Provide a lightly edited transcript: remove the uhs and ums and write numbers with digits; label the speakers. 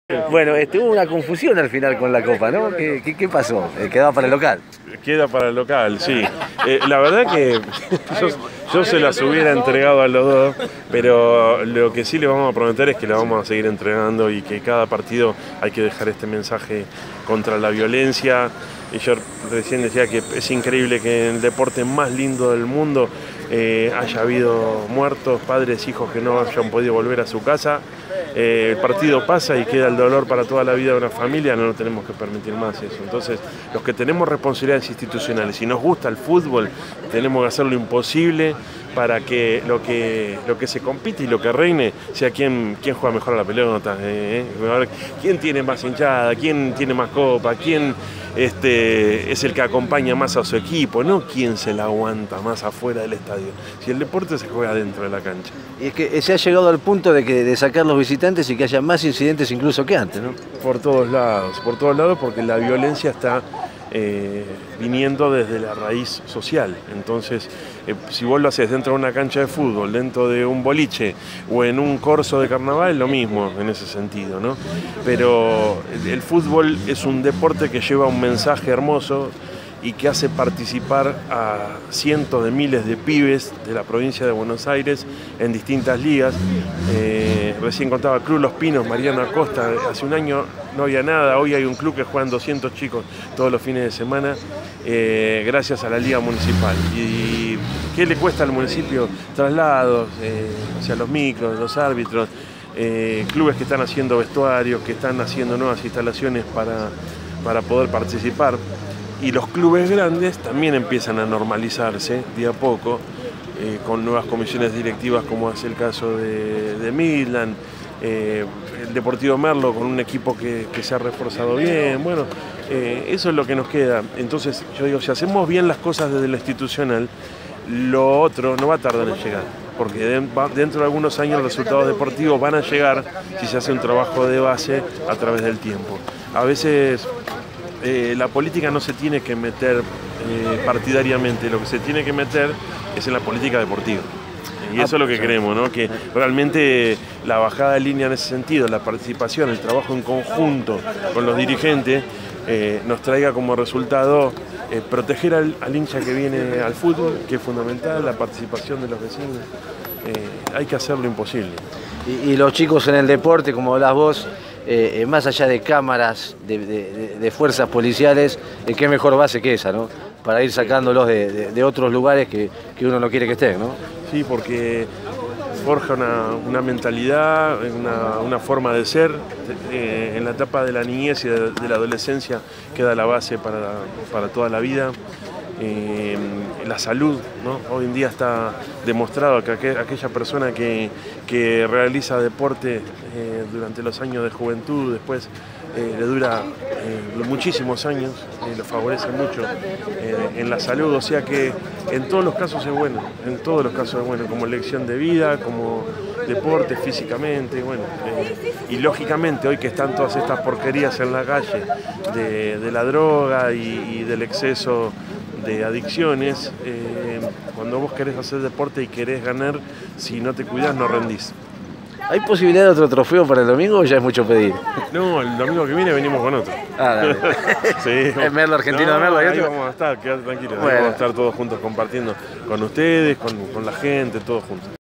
Speaker 1: Bueno, hubo una confusión al final con la Copa, ¿no? ¿Qué pasó? ¿Quedaba para el local?
Speaker 2: Queda para el local, sí. La verdad que yo se las hubiera entregado a los dos, pero lo que sí le vamos a prometer es que la vamos a seguir entregando y que cada partido hay que dejar este mensaje contra la violencia. Y yo recién decía que es increíble que en el deporte más lindo del mundo haya habido muertos, padres, hijos que no hayan podido volver a su casa. El partido pasa y queda el dolor para toda la vida de una familia, no tenemos que permitir más eso. Entonces, los que tenemos responsabilidades institucionales y nos gusta el fútbol, tenemos que hacer lo imposible para que lo que se compite y lo que reine sea quién juega mejor a la pelota, quién tiene más hinchada, quién tiene más copa, quién es el que acompaña más a su equipo, no quién se la aguanta más afuera del estadio. Si el deporte se juega dentro de la cancha.
Speaker 1: Y es que se ha llegado al punto de sacar los visitantes y que haya más incidentes incluso que antes, ¿no?
Speaker 2: Por todos lados, porque la violencia está viniendo desde la raíz social. Entonces, si vos lo haces dentro de una cancha de fútbol, dentro de un boliche o en un corso de carnaval, es lo mismo en ese sentido, ¿no? Pero el fútbol es un deporte que lleva un mensaje hermoso y que hace participar a cientos de miles de pibes de la provincia de Buenos Aires en distintas ligas. Recién contaba Club Los Pinos, Mariano Acosta, hace un año no había nada, hoy hay un club que juegan 200 chicos todos los fines de semana, gracias a la Liga Municipal. ¿Y qué le cuesta al municipio? Traslados, los micros, los árbitros, clubes que están haciendo vestuarios, que están haciendo nuevas instalaciones para poder participar. Y los clubes grandes también empiezan a normalizarse día a poco, con nuevas comisiones directivas, como es el caso de Midland, el Deportivo Merlo con un equipo que se ha reforzado bien. Bueno, eso es lo que nos queda. Entonces yo digo, si hacemos bien las cosas desde lo institucional, lo otro no va a tardar en llegar, porque dentro de algunos años los resultados deportivos van a llegar si se hace un trabajo de base a través del tiempo. A veces la política no se tiene que meter partidariamente, lo que se tiene que meter es en la política deportiva. Y eso es lo que queremos, ¿no? Que realmente la bajada de línea en ese sentido, la participación, el trabajo en conjunto con los dirigentes, nos traiga como resultado proteger al hincha que viene al fútbol, que es fundamental, la participación de los vecinos. Hay que hacer lo imposible.
Speaker 1: Y los chicos en el deporte, como hablás vos, más allá de cámaras, de fuerzas policiales, qué mejor base que esa, ¿no? Para ir sacándolos de otros lugares que uno no quiere que estén, ¿no?
Speaker 2: Sí, porque forja una mentalidad, una forma de ser. En la etapa de la niñez y de la adolescencia queda la base para toda la vida. La salud, ¿no? Hoy en día está demostrado que aquella persona que realiza deporte durante los años de juventud, después le dura muchísimos años, lo favorece mucho en la salud, o sea que en todos los casos es bueno, como elección de vida, como deporte físicamente, bueno, y lógicamente hoy que están todas estas porquerías en la calle de la droga y del exceso de adicciones, cuando vos querés hacer deporte y querés ganar, si no te cuidás no rendís.
Speaker 1: ¿Hay posibilidad de otro trofeo para el domingo o ya es mucho pedir?
Speaker 2: No, el domingo que viene venimos con otro.
Speaker 1: Ah, dale.
Speaker 2: Sí.
Speaker 1: ¿Es Merlo, Argentino de Merlo?
Speaker 2: Ahí vamos a estar, quedate tranquilo.
Speaker 1: Bueno.
Speaker 2: Vamos a estar todos juntos compartiendo con ustedes, con la gente, todos juntos.